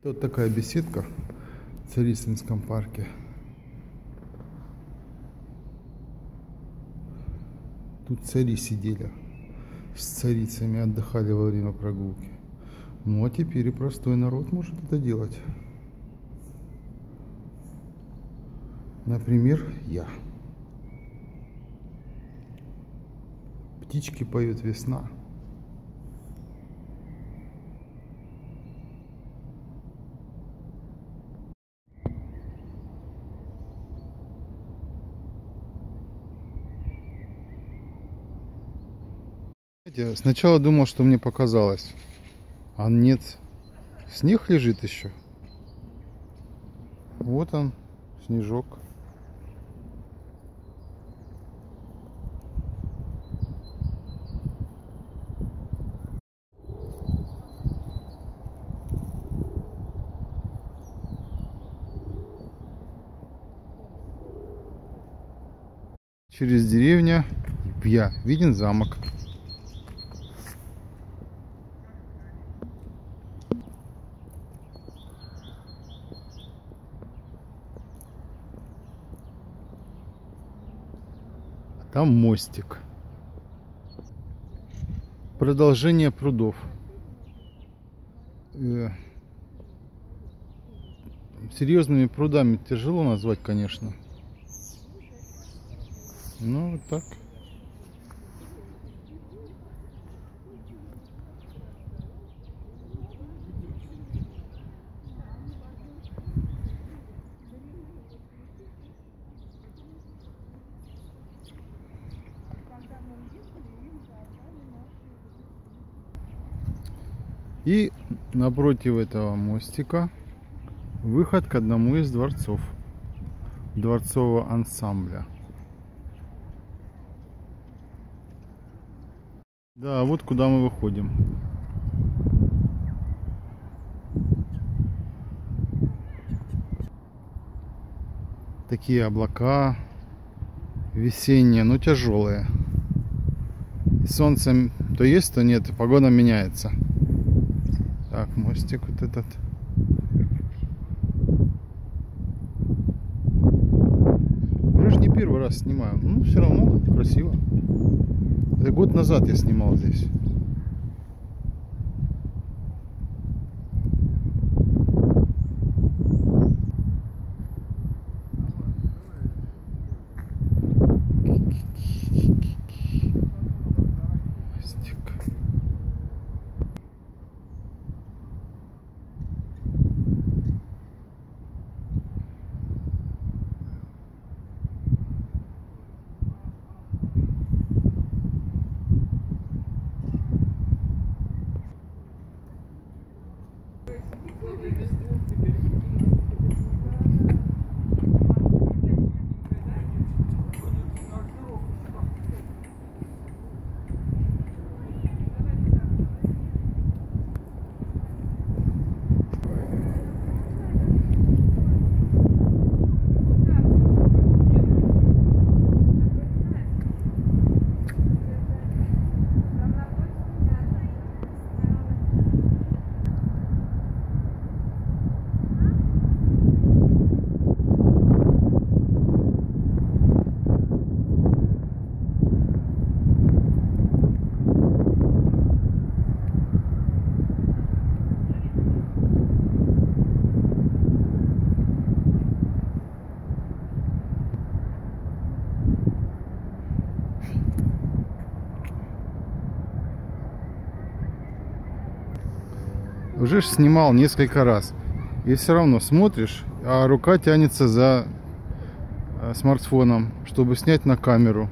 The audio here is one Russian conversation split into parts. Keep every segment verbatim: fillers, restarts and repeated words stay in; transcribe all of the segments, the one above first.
Тут такая беседка в Царицынском парке. Тут цари сидели, с царицами отдыхали во время прогулки. Ну а теперь и простой народ может это делать. Например, я. Птички поют весна. Сначала думал, что мне показалось, а нет, снег лежит еще. Вот он, снежок. Через деревню я виден замок. Там мостик. Продолжение прудов. Э, серьезными прудами тяжело назвать, конечно. Ну, вот так. И напротив этого мостика выход к одному из дворцов, дворцового ансамбля. Да, вот куда мы выходим. Такие облака весенние, но тяжелые. И солнце то есть, то нет, погода меняется. Так, мостик вот этот. Уже ж не первый раз снимаю. Ну, все равно красиво. Это год назад я снимал здесь. Уже ж снимал несколько раз. И все равно смотришь, а рука тянется за смартфоном, чтобы снять на камеру.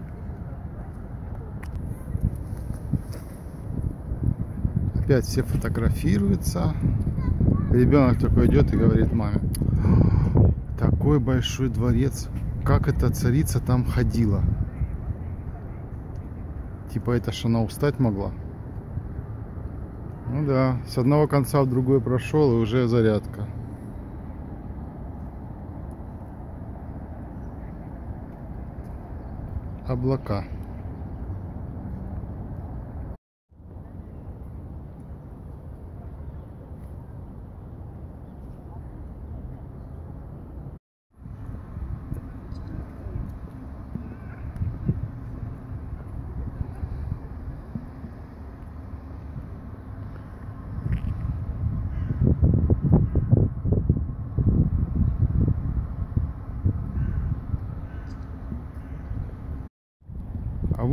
Опять все фотографируются. Ребенок такой идет и говорит маме: такой большой дворец, как эта царица там ходила. Типа это ж она устать могла. Ну да, с одного конца в другой прошел, и уже зарядка. Облака.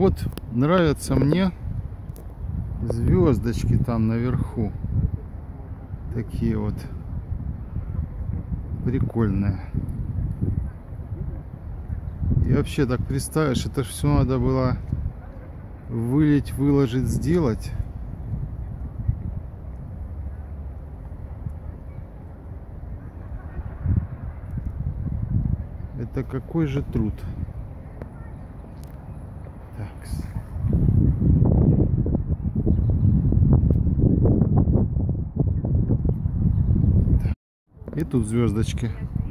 Вот нравятся мне звездочки там наверху. Такие вот прикольные. И вообще так представишь, это ж все надо было вылить, выложить, сделать. Это какой же труд. Так. И тут звездочки.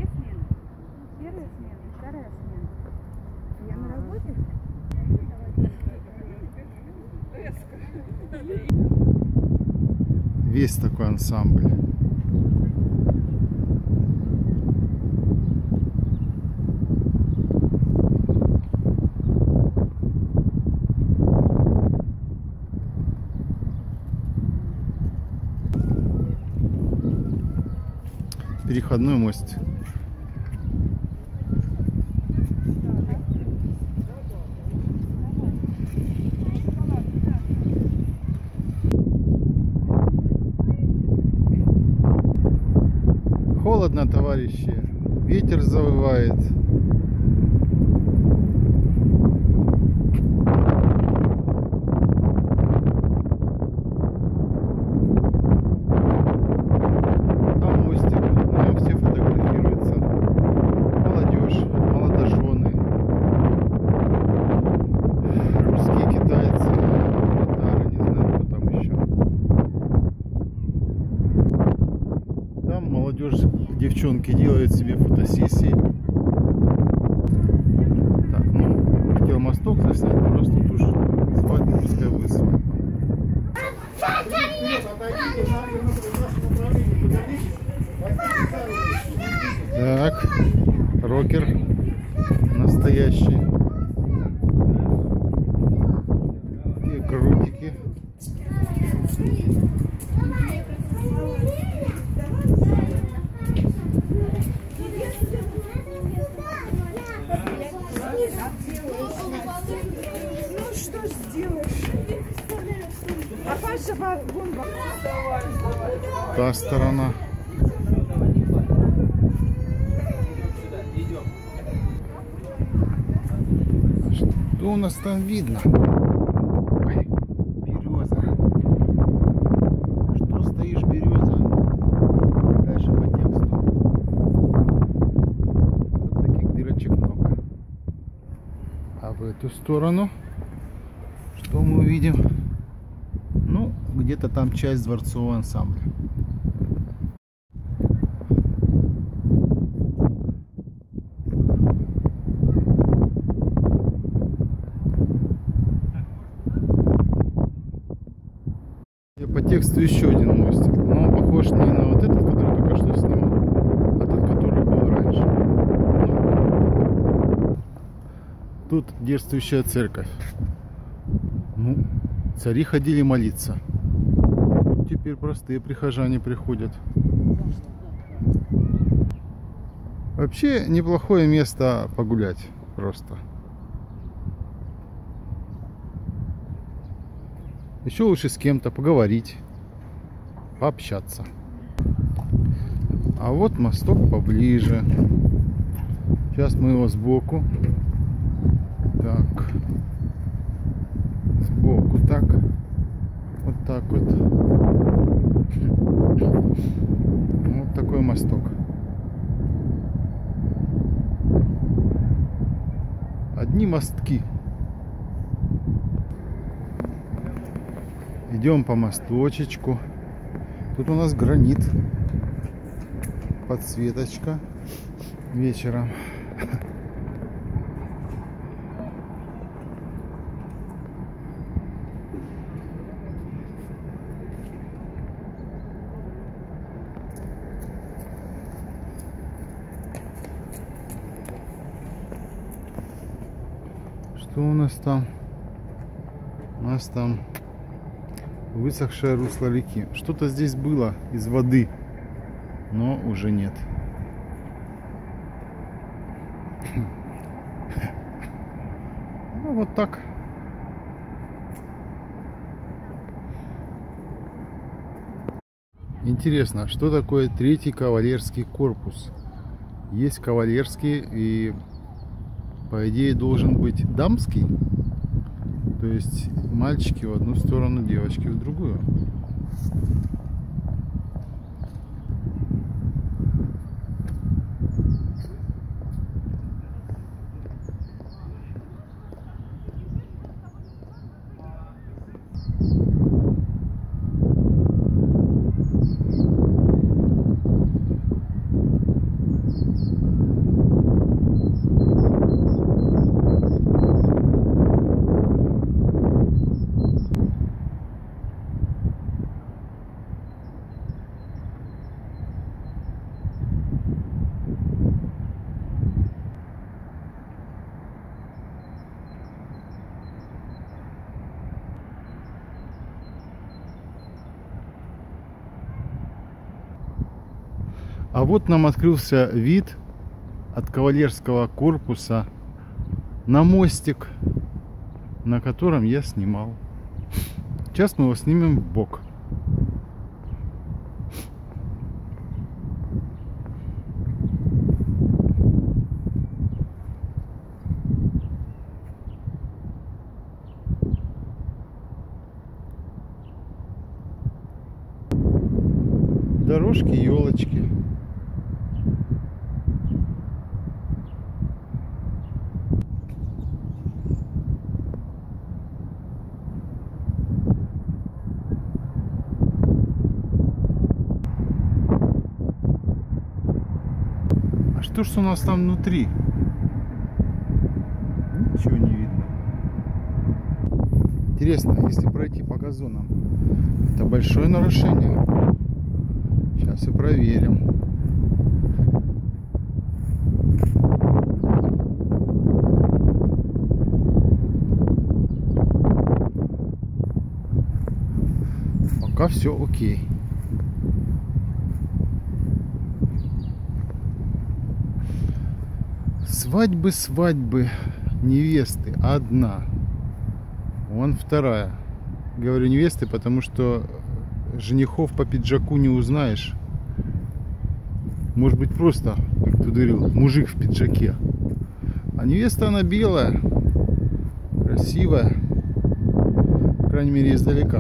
Весь такой ансамбль. Переходной мостик. Холодно, товарищи. Ветер завывает. Там мостик. На нем все фотографируются. Молодежь, молодожены. Русские, китайцы, татары, не знаю, кто там еще. Там молодежь, девчонки делают себе фотосессии. Так, ну, хотел мосток заснять, просто уж свадебная высылка. Так, рокер настоящий. И крутики. Ну что ж сделаешь? А Паша бомба. Та сторона. Что у нас там видно? Ой, береза. Что стоишь, береза? Дальше по тексту. Тут таких дырочек много. А в эту сторону что мы увидим? Ну, где-то там часть дворцового ансамбля. И по тексту еще один мостик. Но он похож не на вот этот, который только что снимал, а тот, который был раньше. Ну, тут действующая церковь. Ну, цари ходили молиться. Вот теперь простые прихожане приходят. Вообще неплохое место погулять просто. Еще лучше с кем-то поговорить, пообщаться. А вот мосток поближе. Сейчас мы его сбоку. Так. Сбоку так. Вот так вот. Вот такой мосток. Одни мостки. Идем по мосточечку. Тут у нас гранит. Подсветочка вечером. Что у нас там? У нас там высохшее русло реки. Что-то здесь было из воды, но уже нет. Ну вот так. Интересно, что такое третий кавалерский корпус? Есть кавалерский, и по идее должен быть дамский. То есть мальчики в одну сторону, девочки в другую. А вот нам открылся вид от кавалерского корпуса на мостик, на котором я снимал. Сейчас мы его снимем в бок. Дорожки, елочки. А что ж у нас там внутри? Ничего не видно. Интересно, если пройти по газонам, это большое нарушение. Сейчас и проверим. Пока все окей. Свадьбы, свадьбы, невесты одна. Вон вторая. Говорю невесты, потому что женихов по пиджаку не узнаешь. Может быть просто, как ты говорил, мужик в пиджаке. А невеста она белая, красивая. По крайней мере издалека.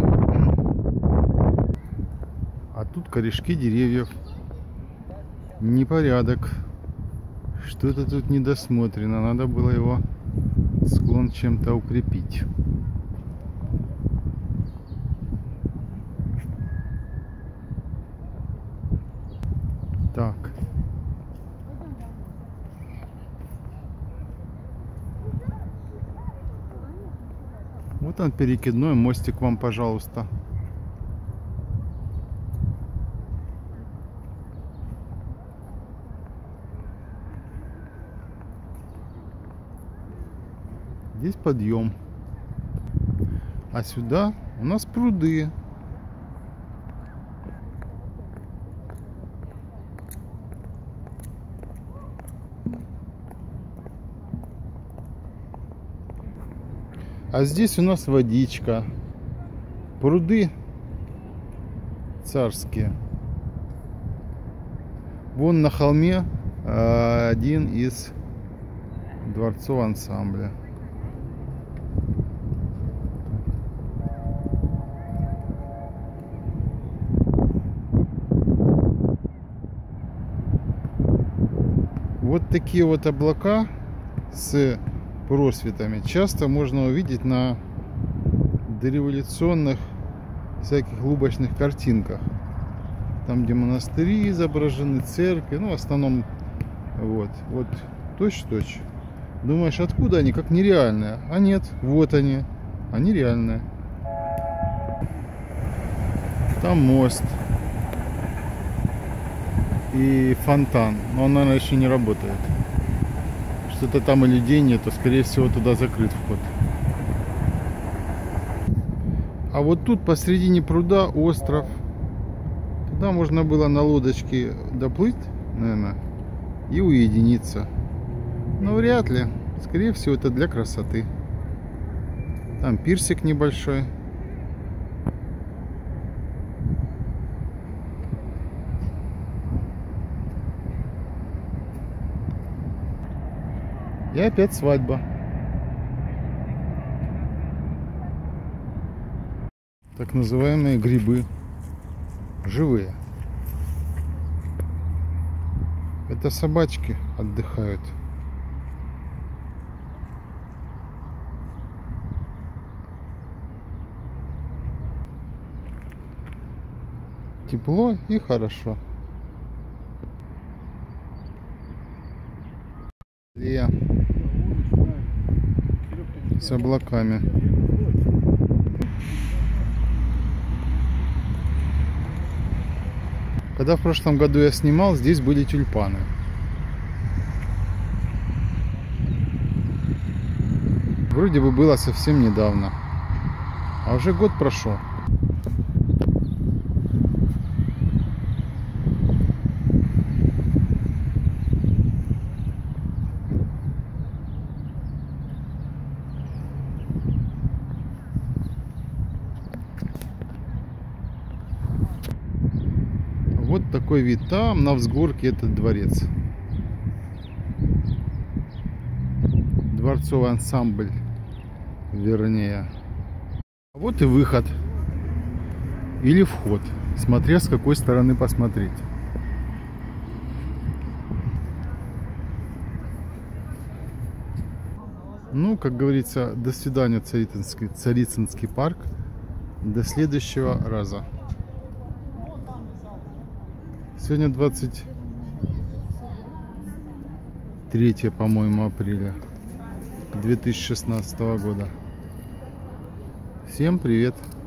А тут корешки деревьев. Непорядок. Что-то тут недосмотрено. Надо было его склон чем-то укрепить. Так. Вот он, перекидной мостик вам, пожалуйста. Здесь подъем. А сюда у нас пруды. А здесь у нас водичка. Пруды царские. Вон на холме э, один из дворцов ансамбля. Вот такие вот облака с просветами часто можно увидеть на дореволюционных всяких лубочных картинках. Там, где монастыри изображены, церкви, ну, в основном, вот, вот, точь-точь. Думаешь, откуда они, как нереальные? А нет, вот они, они реальные. Там мост и фонтан, но он, наверное, еще не работает. Что-то там и людей нету, скорее всего, туда закрыт вход. А вот тут посредине пруда остров. Туда можно было на лодочке доплыть, наверное, и уединиться. Но вряд ли. Скорее всего, это для красоты. Там пирсик небольшой. И опять свадьба. Так называемые грибы. Живые. Это собачки отдыхают. Тепло и хорошо. И с облаками. Когда в прошлом году я снимал, здесь были тюльпаны. Вроде бы было совсем недавно. А уже год прошел. Вот такой вид. Там на взгорке этот дворец. Дворцовый ансамбль, вернее. Вот и выход. Или вход. Смотря с какой стороны посмотреть. Ну, как говорится, до свидания, Царицынский, Царицынский парк. До следующего раза. Сегодня двадцать третье, по-моему, апреля две тысячи шестнадцатого года. Всем привет!